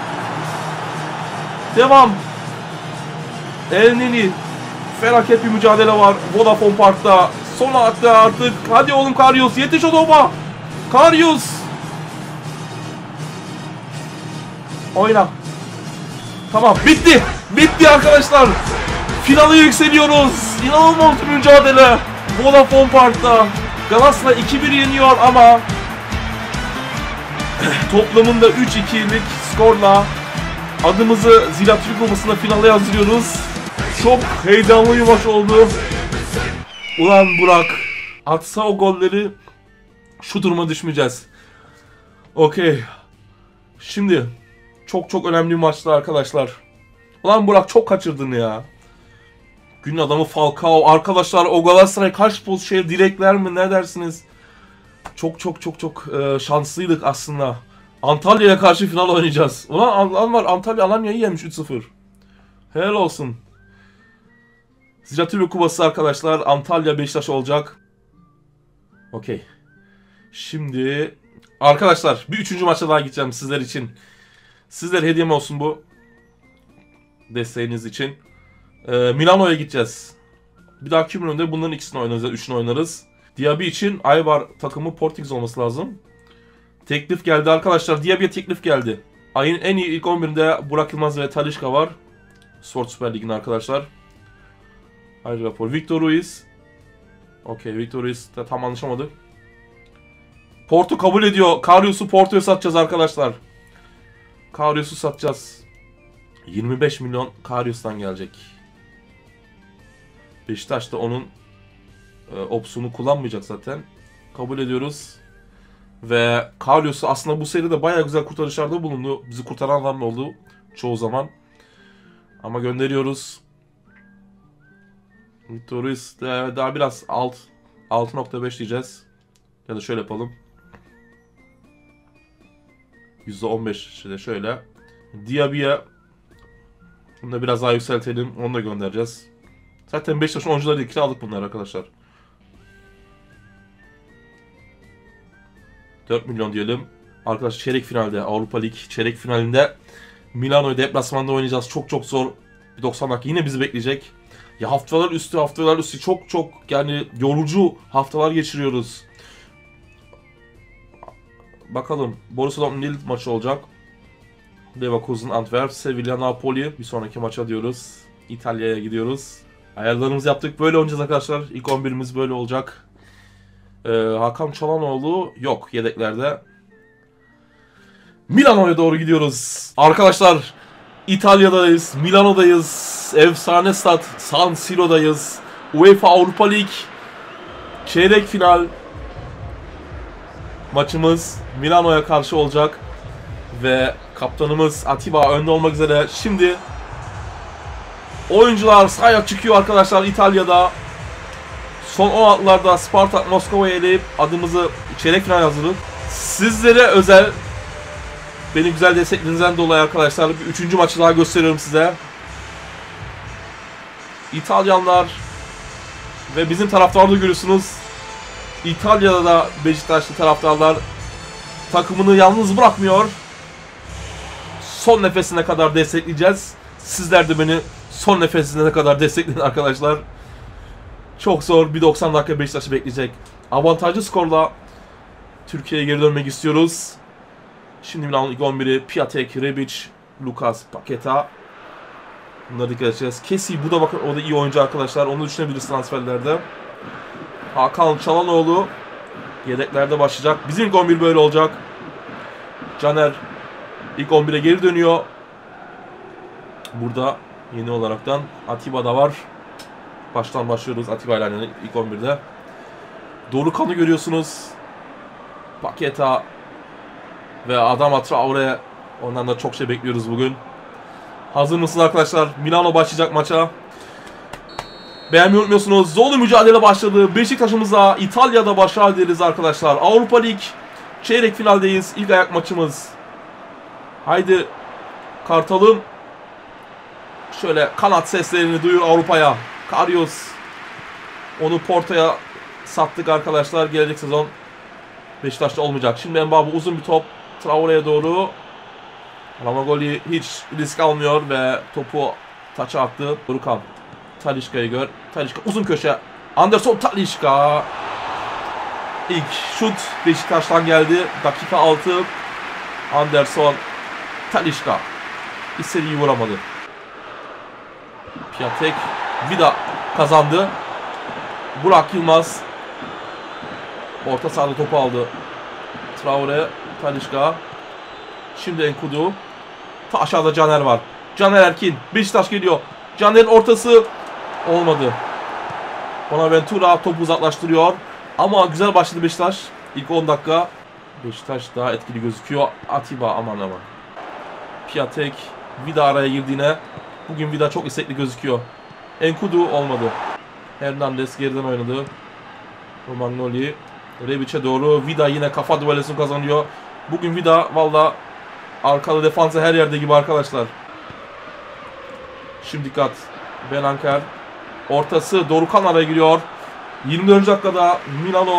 Devam. Elneny. Felaket bir mücadele var. Vodafone Park'ta. Son hatta artık. Hadi oğlum Karius. Yetiş o topa. Karius. Oyna. Tamam bitti. Bitti arkadaşlar. Finale yükseliyoruz. İnanılmaz bir mücadele. Vodafone Park'ta. Galatasaray iki bir yeniyor ama toplamında üç ikilik skorla adımızı Ziraat Türk Kupası'nda finale yazdırıyoruz. Çok heyecanlı bir maç oldu. Ulan Burak. Atsa o golleri şu duruma düşmeyeceğiz. Okey. Şimdi çok çok önemli bir maçtı arkadaşlar. Ulan Burak çok kaçırdın ya. Günün adamı Falcao. Arkadaşlar o Galatasaray kaç poz şey direkler mi ne dersiniz? Çok çok çok çok e, şanslıydık aslında. Antalya'ya karşı final oynayacağız. Ulan An var Antalya Alanya'yı yemiş üç sıfır. Helal olsun. Ziraat Kupası arkadaşlar. Antalya Beşiktaş olacak. Okey. Şimdi arkadaşlar bir üçüncü maça daha gideceğim sizler için. Sizler hediyem olsun bu. Desteğiniz için. Ee, Milano'ya gideceğiz. Bir dahaki bölümde bunların ikisini oynarız. Üçünü oynarız. Diaby için Aybar takımı Portekiz olması lazım. Teklif geldi arkadaşlar. Diaby'ye teklif geldi. Ayın en iyi ilk on birinde Burak Yılmaz ve Talisca var. Sport Süper Lig'in arkadaşlar. Haydi rapor. Victor Ruiz. Okey, Victor Ruiz de tam anlaşamadık. Porto kabul ediyor. Karius'u Porto'ya satacağız arkadaşlar. Karius'u satacağız. yirmi beş milyon Karius'tan gelecek. Beşiktaş da onun e, opsiyonu kullanmayacak zaten. Kabul ediyoruz. Ve Karius'u aslında bu seride bayağı güzel kurtarışlarda bulundu. Bizi kurtaran adam oldu çoğu zaman. Ama gönderiyoruz. Victor Ruiz daha biraz alt altı nokta beş diyeceğiz. Ya da şöyle yapalım. yüzde on beş de şöyle. Diaby'ye bunu da biraz daha yükseltelim. Onu da göndereceğiz. Zaten Beşiktaş'ın oyuncuları değil, kiralık bunlar arkadaşlar. dört milyon diyelim. Arkadaşlar çeyrek finalde, Avrupa Lig çeyrek finalinde Milano'yu deplasmanda oynayacağız. Çok çok zor. Bir doksan dakika yine bizi bekleyecek. Ya haftalar üstü haftalar üstü çok çok yani yorucu haftalar geçiriyoruz. Bakalım. Borussia Dortmund Lille maçı olacak. Leverkusen, Antwerp, Sevilla, Napoli. Bir sonraki maça diyoruz. İtalya'ya gidiyoruz. Ayarlarımızı yaptık. Böyle oynayacağız arkadaşlar. İlk on birimiz böyle olacak. Ee, Hakan Çalhanoğlu yok yedeklerde. Milano'ya doğru gidiyoruz. Arkadaşlar İtalya'dayız. Milano'dayız. Efsane stat. San Siro'dayız. UEFA Avrupa Lig çeyrek final maçımız Milano'ya karşı olacak. Ve kaptanımız Atiba önde olmak üzere. Şimdi oyuncular sahaya çıkıyor arkadaşlar İtalya'da. Son on altılarda Spartak Moskova'yı eleyip adımızı çeyrek final hazırladık. Sizlere özel beni güzel desteklerinizden dolayı arkadaşlar bir üçüncü maçı daha gösteriyorum size. İtalyanlar ve bizim taraftarda görüyorsunuz. İtalya'da da Beşiktaşlı taraftarlar takımını yalnız bırakmıyor. Son nefesine kadar destekleyeceğiz. Sizler de beni son nefesine kadar destekleyin arkadaşlar. Çok zor bir doksan dakika Beşiktaş'ı bekleyecek. Avantajlı skorla Türkiye'ye geri dönmek istiyoruz. Şimdi Milan'ın ilk on biri Piatek, Rebic, Lucas, Paqueta. Bunlara dikkat edeceğiz. Kesi bu da bakın o da iyi oyuncu arkadaşlar. Onu düşünebiliriz transferlerde. Hakan Çalhanoğlu yedeklerde başlayacak. Bizim ilk on bir böyle olacak. Caner ilk on bire geri dönüyor. Burada yeni olaraktan Atiba da var. Baştan başlıyoruz Atiba ile ilk on birde. Dorukhan'ı görüyorsunuz. Paqueta ve Adama Traore. Ondan da çok şey bekliyoruz bugün. Hazır mısınız arkadaşlar? Milano başlayacak maça. Beğenmeyi unutmuyorsunuz. Zorlu mücadele başladı. Beşiktaş'ımıza İtalya'da başarı dileriz arkadaşlar. Avrupa Lig çeyrek finaldeyiz. İlk ayak maçımız. Haydi Kartal'ım. Şöyle kanat seslerini duyur Avrupa'ya. Karius. Onu Porto'ya sattık arkadaşlar. Gelecek sezon Beşiktaş'ta olmayacak. Şimdi Mbabu uzun bir top. Traore'ye doğru. Ramagoli hiç risk almıyor ve topu taça attı. Dorukhan. Talisca'yı gör. Talisca uzun köşe. Anderson Talisca. İlk şut Beşiktaş'tan geldi. Dakika altı. Anderson Talisca. İstediği vuramadı. Piatek Vida kazandı. Burak Yılmaz orta sahada topu aldı. Traore, Talisca. Şimdi Enkudu. Ta aşağıda Caner var. Caner Erkin. Beşiktaş geliyor. Caner'in ortası olmadı. Bonaventura topu uzaklaştırıyor. Ama güzel başladı Beşiktaş. İlk on dakika. Beşiktaş daha etkili gözüküyor. Atiba aman aman. Piatek. Vida araya girdiğine. Bugün Vida çok istekli gözüküyor. Enkudu olmadı. Hernandez geriden oynadı. Romagnoli. Rebic'e doğru. Vida yine kafa duelesini kazanıyor. Bugün Vida valla arkada defansa her yerde gibi arkadaşlar. Şimdi dikkat. Benacer. Ortası Dorukhan araya giriyor. yirmi dördüncü dakikada Milano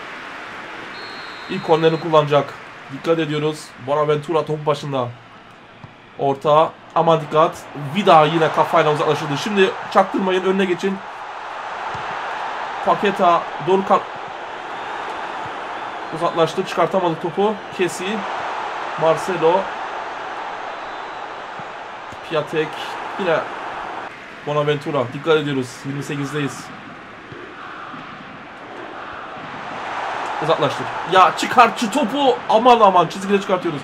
ilk kornerini kullanacak. Dikkat ediyoruz. Bonaventura top başında. Orta. Aman dikkat. Vida yine kafayla uzaklaşıldı. Şimdi çaktırmayın. Önüne geçin. Paqueta. Dorukhan uzaklaştı. Çıkartamadı topu. Kesi. Marcelo. Piatek. Yine Bonaventura. Dikkat ediyoruz. yirmi sekizdeyiz. Uzaklaştır. Ya çıkart şu topu. Aman aman çizgide çıkartıyoruz.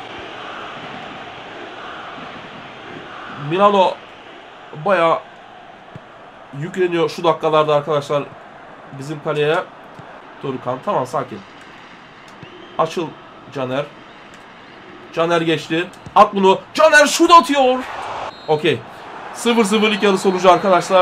Milano bayağı yükleniyor şu dakikalarda arkadaşlar bizim kaleye. Dorukhan tamam sakin. Açıl Caner. Caner geçti. At bunu. Caner şut atıyor. Okey. sıfır sıfır ilk yarı sonucu arkadaşlar.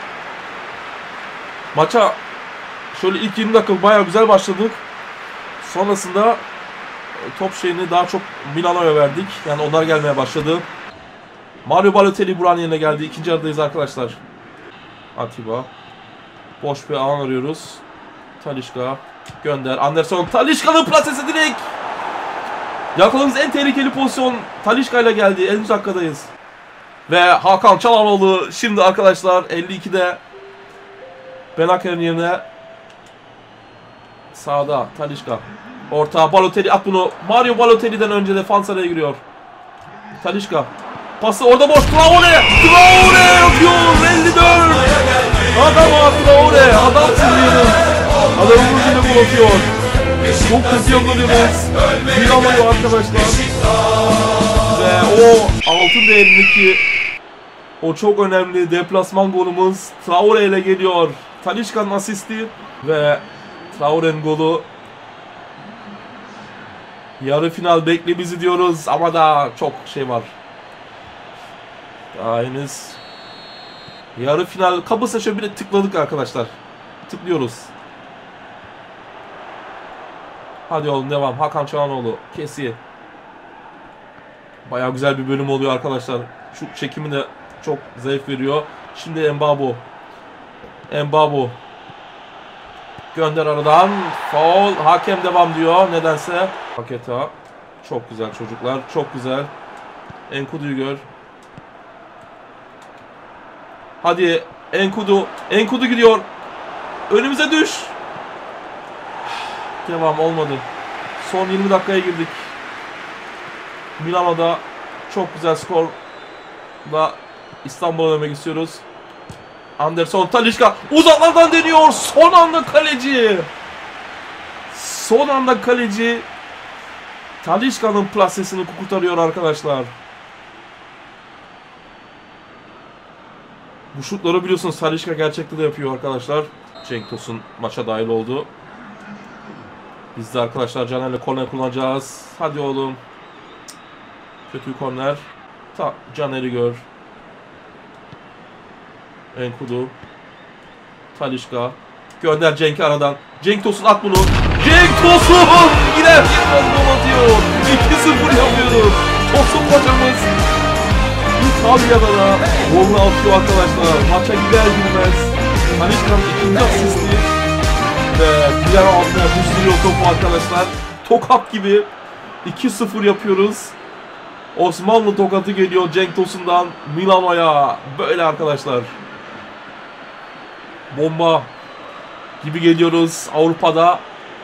Maça şöyle ilk yirmi dakika bayağı güzel başladık. Sonrasında top şeyini daha çok Milano'ya verdik. Yani onlar gelmeye başladı. Mario Balotelli buranın yerine geldi. İkinci yarıdayız arkadaşlar. Atiba. Boş bir alan arıyoruz. Talisca. Gönder. Anderson. Talisca'nın plasesi direkt. Yakaladığımız en tehlikeli pozisyon Talisca ile geldi. ellinci dakikadayız. Ve Hakan Çalhanoğlu şimdi arkadaşlar elli ikide Benacer'in yerine sağda Talisca. Orta Balotelli at bunu. Mario Balotelli'den önce defans araya giriyor. Talisca. Pası orada boş. Traore. Traore atıyor. elli dört. Adam attı Traore. Adam sınırıyor. Adamın ucuyla gol atıyor. Çok kötü yollanıyoruz. Bir alıyor arkadaşlar. Ve o altın değerindeki o çok önemli deplasman golümüz Traore ile geliyor. Talisca'nın asisti ve Traore'nin golü. Yarı final bekle bizi diyoruz ama daha çok şey var. Daha henüz yarı final kapısına şöyle bir tıkladık arkadaşlar. Tıklıyoruz. Hadi oğlum devam. Hakan Çalhanoğlu. Kesi. Bayağı güzel bir bölüm oluyor arkadaşlar. Şu çekimi de çok zevk veriyor. Şimdi Mbabo. Mbabo. Gönder aradan. Foul. Hakem devam diyor. Nedense. Paqueta. Çok güzel çocuklar. Çok güzel. Enkudu'yu gör. Hadi Enkudu. Enkudu gidiyor. Önümüze düş. Devam olmadı. Son yirmi dakikaya girdik. Milano'da çok güzel skorla İstanbul'a dönmek istiyoruz. Anderson Talisca uzaklardan deniyor. Son anda kaleci. Son anda kaleci Talisca'nın plasesini kurtarıyor arkadaşlar. Bu şutları biliyorsunuz Talisca gerçekten de yapıyor arkadaşlar. Cenk Tosun maça dahil oldu. Biz de arkadaşlar Caner'le korner kullanacağız. Hadi oğlum. Kötü korner. Ta Caner'i gör. Enkudu. Talisca. Gönder Cenk'i aradan. Cenk Tosun at bunu. Cenk Tosun! Yine bir gol atıyor. iki sıfır yapıyoruz. Tosun maçımız. İtalya'da da golünü atıyor arkadaşlar. Maça gider girmez. Talisca'nın ikinci asisti. Ve birer altına düşürüyor topu arkadaşlar. Tokat gibi iki sıfır yapıyoruz. Osmanlı tokatı geliyor Cenk Tosun'dan Milano'ya. Böyle arkadaşlar. Bomba gibi geliyoruz Avrupa'da.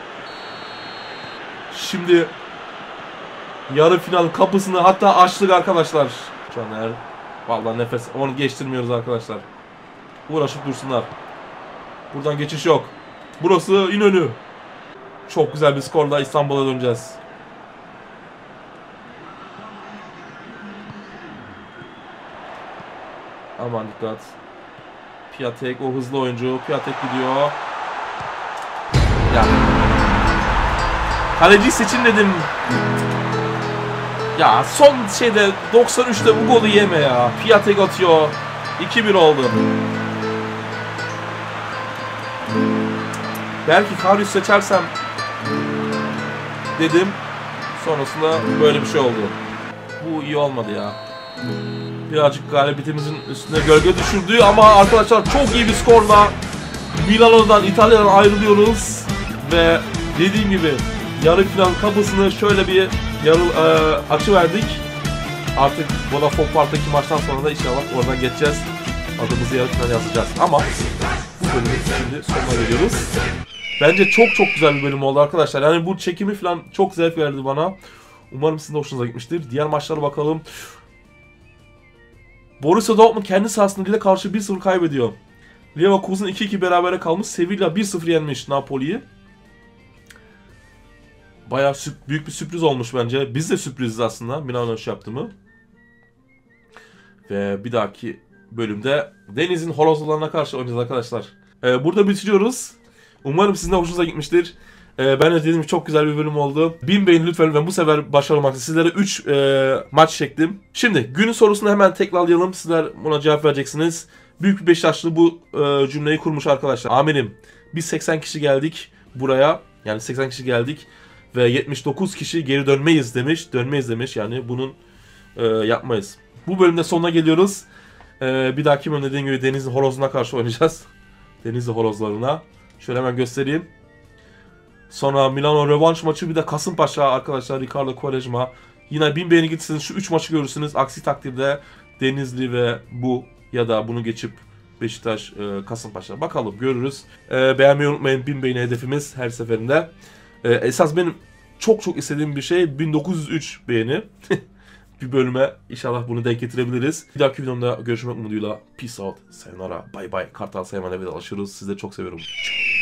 Şimdi yarı final kapısını hatta açtık arkadaşlar. Caner. Vallahi nefes. Onu geçtirmiyoruz arkadaşlar. Uğraşıp dursunlar. Buradan geçiş yok. Burası İnönü. Çok güzel bir skorla İstanbul'a döneceğiz. Aman dikkat. Piatek o hızlı oyuncu. Piatek gidiyor. Ya. Kaleci seçin dedim. Ya son şeyde doksan üçte bu golü yeme ya. Piatek atıyor. iki bir oldu. Belki Karius seçersem dedim. Sonrasında böyle bir şey oldu. Bu iyi olmadı ya. Birazcık galibiyetimizin üstüne gölge düşürdü ama arkadaşlar çok iyi bir skorla Milano'dan, İtalya'dan ayrılıyoruz. Ve dediğim gibi yarı final kapısını şöyle bir yarı e, açı verdik. Artık Vodafone Park'taki maçtan sonra da inşallah oradan geçeceğiz. Adımızı yarı final yazacağız. Ama bu bölümün şimdi sonuna geliyoruz. Bence çok çok güzel bir bölüm oldu arkadaşlar. Yani bu çekimi falan çok zevk verdi bana. Umarım sizin de hoşunuza gitmiştir. Diğer maçlara bakalım. Borussia Dortmund kendi sahasında Lille karşı bir sıfır kaybediyor. Leverkusen iki iki berabere kalmış. Sevilla bir sıfır yenmiş Napoli'yi. Bayağı büyük bir sürpriz olmuş bence. Biz de sürpriziz aslında Milano'nun şey yaptı mı. Ve bir dahaki bölümde Deniz'in horozlarına karşı oynayacağız arkadaşlar. Ee, burada bitiriyoruz. Umarım sizin de hoşunuza gitmiştir. Ee, ben de dediğim gibi çok güzel bir bölüm oldu. bin beğeni lütfen ve bu sefer başarılı maçta sizlere üç e, maç çektim. Şimdi günün sorusunu hemen tekrarlayalım. Sizler buna cevap vereceksiniz. Büyük bir Beşiktaşlı bu e, cümleyi kurmuş arkadaşlar. Amirim biz seksen kişi geldik buraya. Yani seksen kişi geldik. Ve yetmiş dokuz kişi geri dönmeyiz demiş. Dönmeyiz demiş yani bunun e, yapmayız. Bu bölümde sonuna geliyoruz. E, bir dahaki bölümde dediğim gibi Denizli horozuna karşı oynayacağız. Denizli horozlarına. Şöyle hemen göstereyim. Sonra Milano rövanş maçı, bir de Kasımpaşa arkadaşlar, Ricardo Quaresma. Yine bin beğeni gitsiniz, şu üç maçı görürsünüz. Aksi takdirde Denizli ve bu ya da bunu geçip Beşiktaş, e, Kasımpaşa. Bakalım görürüz. E, beğenmeyi unutmayın, bin beğeni hedefimiz her seferinde. E, esas benim çok çok istediğim bir şey bin dokuz yüz üç beğeni. Bir bölüme inşallah bunu denk getirebiliriz. Bir dahaki videomda görüşmek umuduyla. Peace out. Sayonara. Bye bye. Kartal Sayman'a vedalaşıyoruz. Sizleri çok seviyorum.